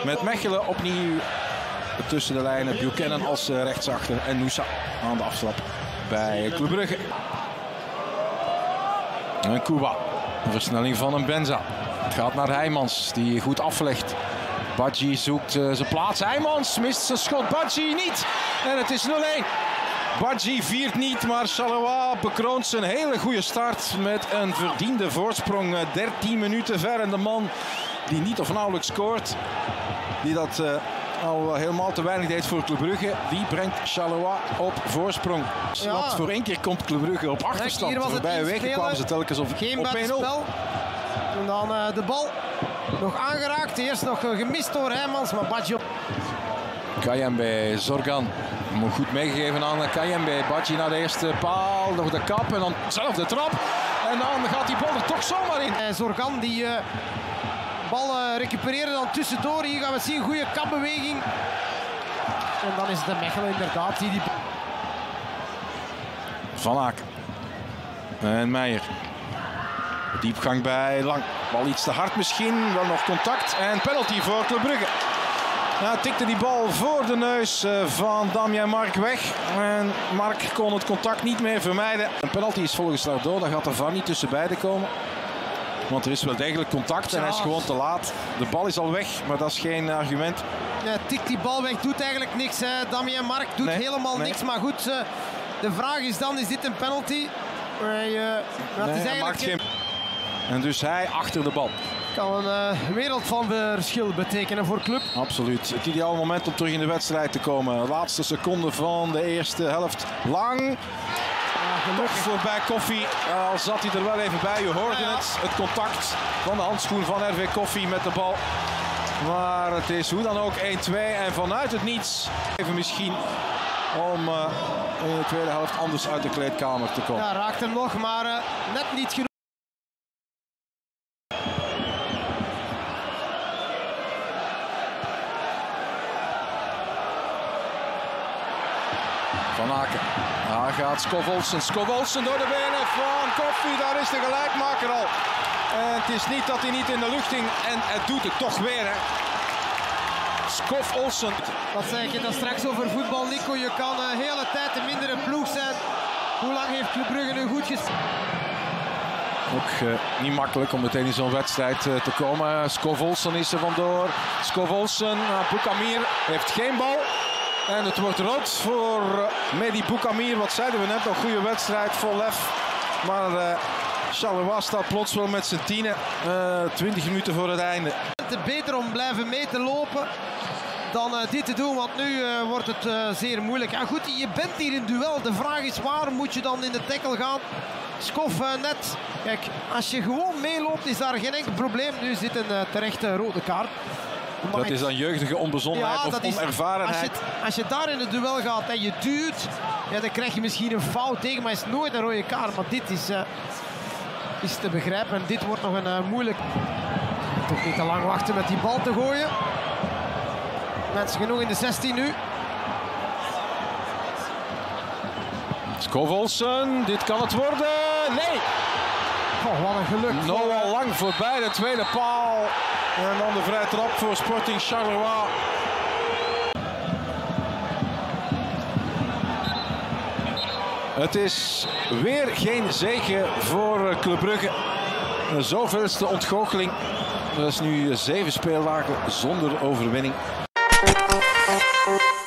met Mechelen opnieuw tussen de lijnen. Buchanan als rechtsachter en Noosa aan de aftrap bij Club Brugge. En Kuba, een versnelling van een Benza. Het gaat naar Heijmans die goed aflegt. Badji zoekt zijn plaats. Heijmans mist zijn schot. Badji niet. En het is 0-1. Badji viert niet, maar Charleroi bekroont zijn hele goede start met een verdiende voorsprong. 13 minuten ver en de man die niet of nauwelijks scoort, die dat al helemaal te weinig deed voor Club Brugge, die brengt Charleroi op voorsprong. Ja. Voor één keer komt Club Brugge op achterstand. De voorbije weken kwamen ze telkens op 1-0. En dan de bal nog aangeraakt. Eerst nog gemist door Heijmans, maar Badji op. Kayembe, Zorgan. Moet goed meegegeven aan Kayembe. Badji naar de eerste paal, nog de kap en dan zelf de trap. En dan gaat die bal er toch zomaar in. Zorgan die bal recupereerde dan tussendoor. Hier gaan we zien, goede kapbeweging. En dan is het de Mechelen inderdaad die Van Aken. En Meijer. Diepgang bij Lang. Bal iets te hard misschien, wel nog contact en penalty voor Club Brugge. Nou, tikte die bal voor de neus van Damien Mark weg. En Mark kon het contact niet meer vermijden. Een penalty is volgens Lardo, daar gaat de VAR niet tussen beiden komen. Want er is wel degelijk contact en hij is gewoon te laat. De bal is al weg, maar dat is geen argument. Ja, tikt die bal weg, doet eigenlijk niks. Hè. Damien Mark doet helemaal niks. Maar goed, de vraag is dan, is dit een penalty? Het is eigenlijk geen... En dus hij achter de bal. Kan een wereld van verschil betekenen voor club. Absoluut. Het ideale moment om terug in de wedstrijd te komen. De laatste seconde van de eerste helft. Lang. Toch voorbij Koffie. Al zat hij er wel even bij. Je hoorde het. Het contact van de handschoen van RV Koffie met de bal. Maar het is hoe dan ook 1-2. En vanuit het niets even misschien om in de tweede helft anders uit de kleedkamer te komen. Ja, raakt hem nog, maar net niet genoeg. Van Aken. Daar gaat Skov-Olsen. Skov-Olsen door de benen van Koffie. Daar is de gelijkmaker al. En het is niet dat hij niet in de lucht ging. En het doet het toch weer. Hè. Skov-Olsen. Wat zeg je dan straks over voetbal, Nico? Je kan de hele tijd een mindere ploeg zijn. Hoe lang heeft Club Brugge nu goed gespeeld? Ook niet makkelijk om meteen in zo'n wedstrijd te komen. Skov-Olsen is er vandoor. Skov-Olsen. Boukamir heeft geen bal. En het wordt rood voor Mehdi Boukamir. Wat zeiden we net, nog goede wedstrijd, vol lef. Maar Charleroi staat plots wel met zijn 10. 20 minuten voor het einde. Het is beter om blijven mee te lopen dan dit te doen, want nu wordt het zeer moeilijk. Ja goed, je bent hier in duel. De vraag is, waar moet je dan in de tackle gaan? Skof net. Kijk, als je gewoon meeloopt is daar geen enkel probleem. Nu zit een terechte rode kaart. Maar dat is dan jeugdige onbezonnenheid of onervarenheid. Als je daar in het duel gaat en je duwt, ja, dan krijg je misschien een fout tegen, maar het is nooit een rode kaart. Maar dit is te begrijpen en dit wordt nog een moeilijk. Toch niet te lang wachten met die bal te gooien. Mensen genoeg in de 16 nu. Skov-Olsen, dit kan het worden. Nee! Oh, wat een geluk. Noah Lang voorbij de tweede paal. En dan de vrije trap voor Sporting Charleroi. Het is weer geen zege voor Club Brugge. De zoveelste ontgoocheling. Dat is nu 7 speeldagen zonder overwinning.